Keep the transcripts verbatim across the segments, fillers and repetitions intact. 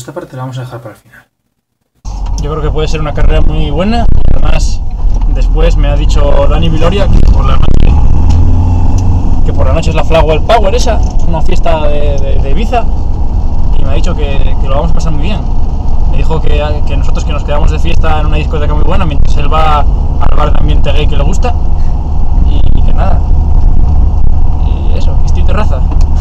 esta parte la vamos a dejar para el final. Yo creo que puede ser una carrera muy buena. Además, después me ha dicho Dani Viloria que por la noche, que por la noche es la Flagwell Power esa, una fiesta de, de, de Ibiza, y me ha dicho que, que lo vamos a pasar muy bien. Me dijo que, que nosotros que nos quedamos de fiesta en una discoteca muy buena mientras él va al bar de ambiente gay que le gusta, y, y que nada. Y eso, estoy en terraza.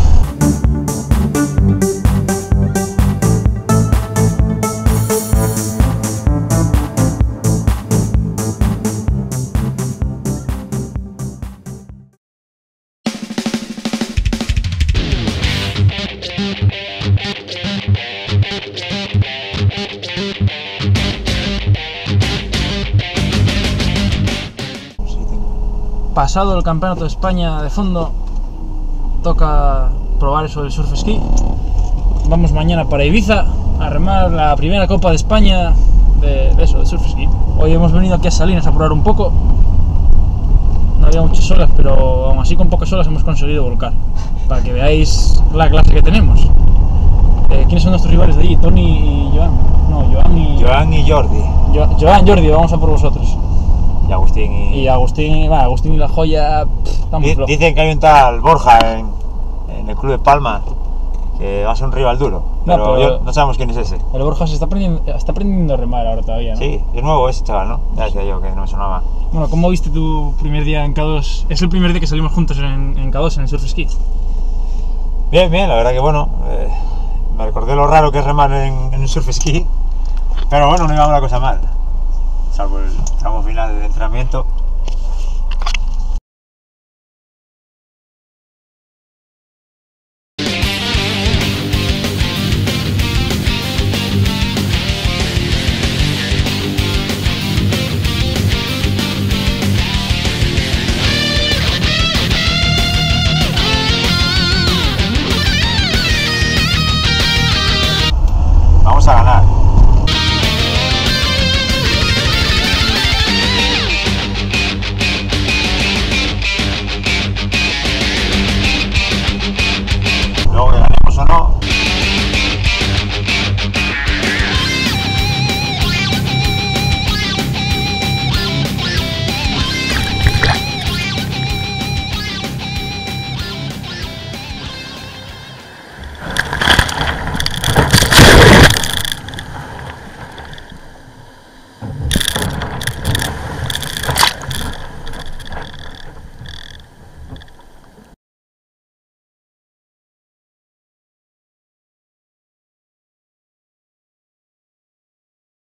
Pasado el Campeonato de España de fondo, toca probar eso del surf ski. Vamos mañana para Ibiza a remar la primera Copa de España de, de eso, de surf ski. Hoy hemos venido aquí a Salinas a probar un poco. No había muchas olas, pero aún así con pocas olas hemos conseguido volcar. Para que veáis la clase que tenemos. Eh, ¿Quiénes son nuestros rivales de allí? Tony y Joan. No, Joan y... Joan y Jordi. Jo Joan, Jordi, vamos a por vosotros. Y Agustín y... Y Agustín, va, Agustín y la Joya, pff, estamos flojos. Dicen que hay un tal Borja en, en el Club de Palma que va a ser un rival duro, pero, no, pero yo, no sabemos quién es ese. El Borja se está aprendiendo, está aprendiendo a remar ahora todavía, ¿no? Sí, es nuevo ese chaval, ¿no? Ya decía yo que no me sonaba. Bueno, ¿cómo viste tu primer día en K dos? Es el primer día que salimos juntos en, en K dos, en el surf ski. Bien, bien, la verdad que bueno, eh, me recordé lo raro que es remar en, en un surf ski, pero bueno, no iba una cosa mal, salvo el tramo final del entrenamiento.